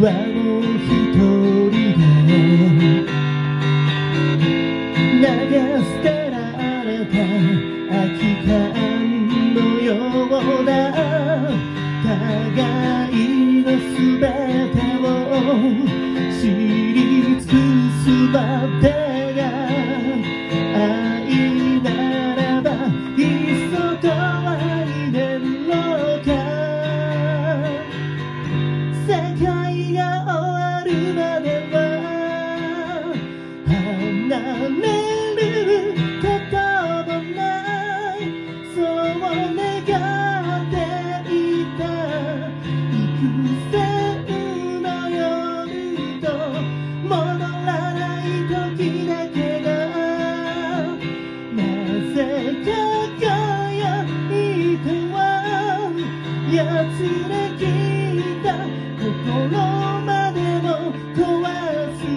はもう一人で投げ捨てられた空き缶のようだ。互いのすべてを知り尽くすまでが愛ならばいっそと愛でろうか。世界が終わるまでは離れることもない、そう願っていた。幾千の夜と戻らない時だけがなぜか輝いてはやつれきった心までも壊す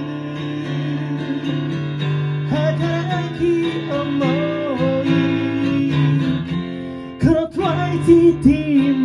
儚き想い、この Twice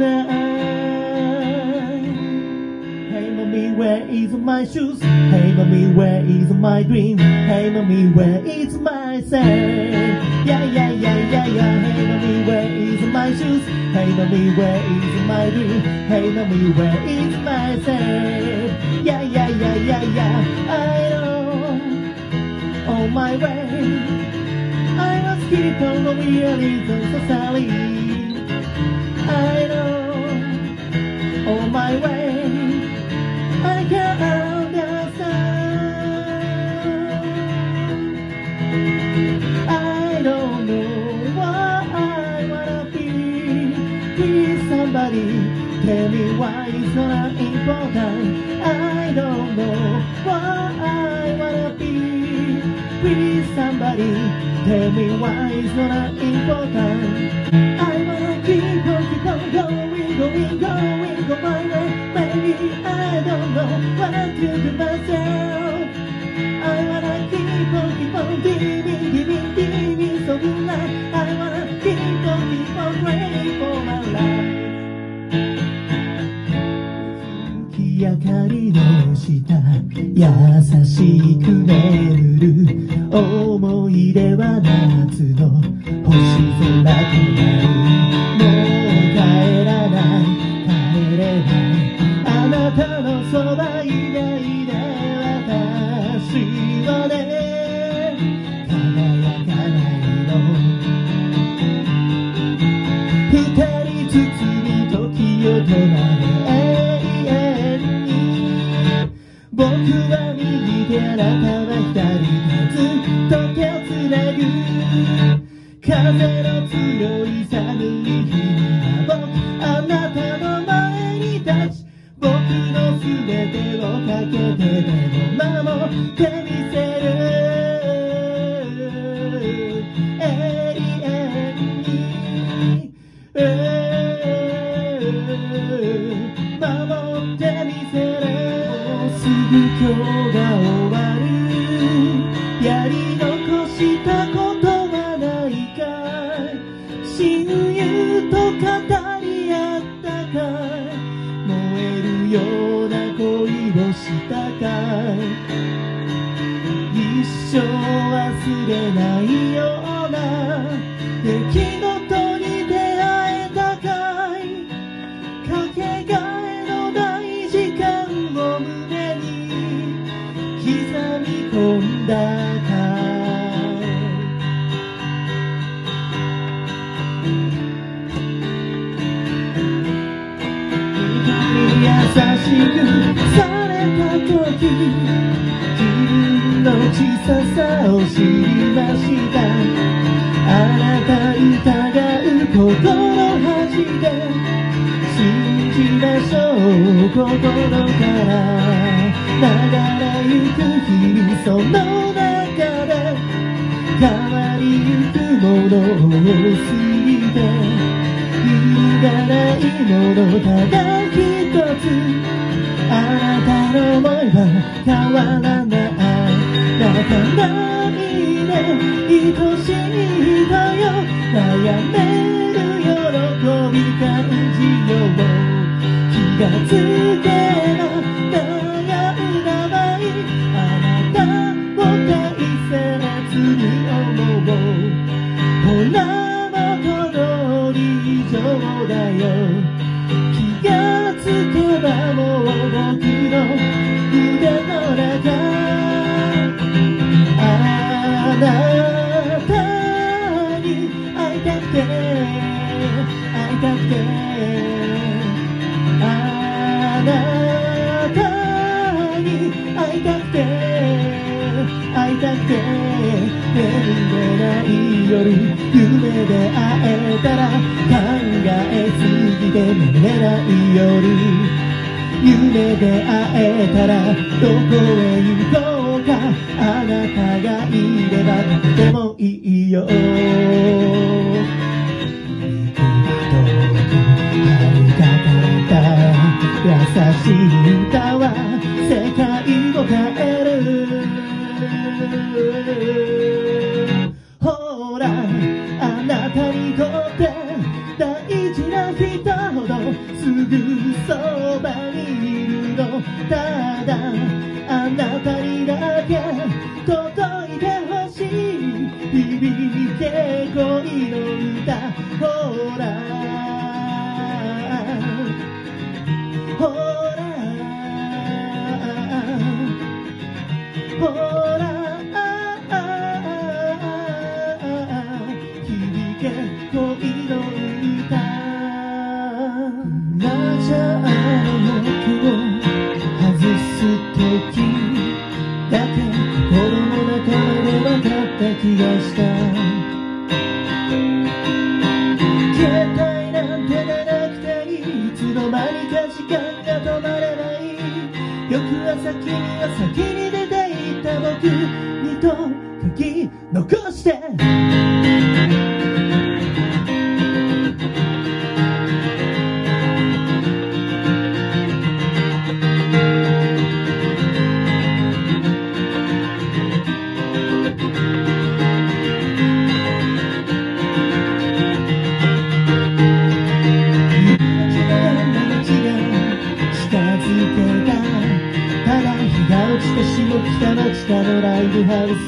Hey mommy, where is my shoes? Hey mommy, where is my dream? Hey mommy, where is my say? Yeah, yeah, yeah, yeah, yeah. Hey mommy, where is my shoes? Hey mommy, where is my dream? Hey mommy, where is my say? Yeah, yeah, yeah, yeah, yeah. I know on my way I must keep on the realism so sadly. I know on my way I can't understand. I don't know what I wanna be. Please somebody tell me why it's not important. I don't know what I wanna be. Please somebody tell me why it's not important. I wanna keep on going, go my way. Maybe I don't know what to do myself. I wanna keep on giving so good night. I wanna keep on praying for my life. 月明かりの下優しく眠る思い出は夏の星空となる。もう帰らない帰れないあなたのそば以外で私はね輝かないの。二人包み時を止まれ永遠に。僕は右手あなたは左手ずっと手をつなぐ。風の強い寒い日には僕あなたの前に立ち、僕のすべてをかけてでも守ってみせる。永遠に守ってみせる。もうすぐ今日が終わる。やり残したことはないかい。親友と語り合ったかい。燃えるような恋をしたかい。一生忘れないような出来事に出会えたかい。かけがえのない時間を胸に刻み込んだかい。優しくされた時自分の小ささを知りました。あなた疑う心恥で信じましょう。心から流れゆく日々その中で変わりゆくものを過ぎて揺がないものただ一つ。あなたの想いは変わらない。泣かないで愛しいだよ。悩める喜び感じよう。気がつけば思うほら元通り以上だよ気がつけばもう僕の腕の中あなたに会いたくて会いたくてあなたに会いたくて会いたくて眠れない夜夢で会えたら考えすぎて眠れない夜夢で会えたらどこへ行こうかあなたがいればとってもいいよ優しい歌は世界を変えるほらあなたにとって大事な人ほどすぐそばにいるのただあなたにだけ届いてほしい響け恋の歌ほらほらほら響け恋の歌ラジャーの幕を外す時だけ心の中まで分かった気がした携帯なんて出なくていいいつの間にか時間が止まれない翌朝君は先に出て行った僕にと書き残して下北の地下のライブハウス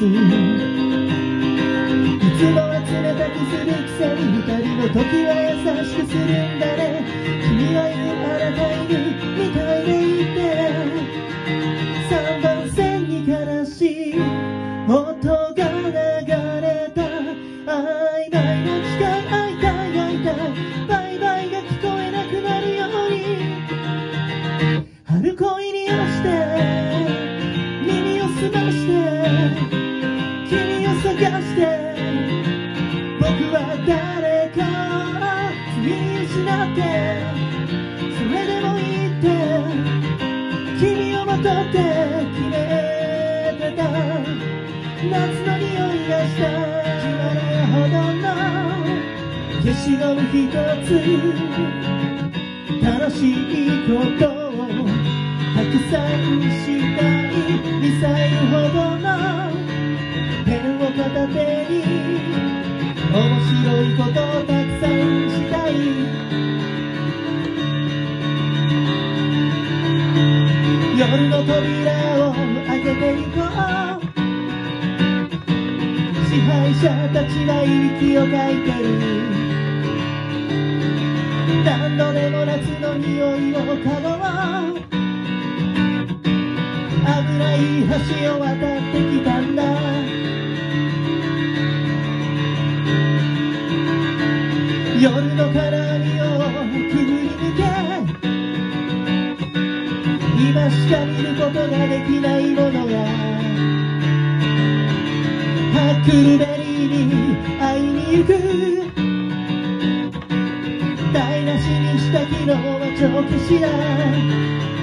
いつもは冷たくするくせに二人の時は優しくするんだね君は言うあなたいるみたいでいて3番線に悲しい音が流れた曖昧な機械会いたい会いたいバイバイが聞こえなくなるように春恋に落ちて澄まして君を探して僕は誰かを見失ってそれでもいいって君をまとって決めてた夏の匂いがした決まれほどの消しゴム一つ楽しいことをたくさんしたいミサイルほどのペンを片手に面白いことをたくさんしたい夜の扉を開けてゆこう支配者たちはいびきをかいてる何度でも夏の匂いを嗅ごう危ない橋を渡ってきたんだ夜の金網をくぐり抜け今しか見ることができないものがハックルベリーに会いに行く台無しにした昨日は帳消しだ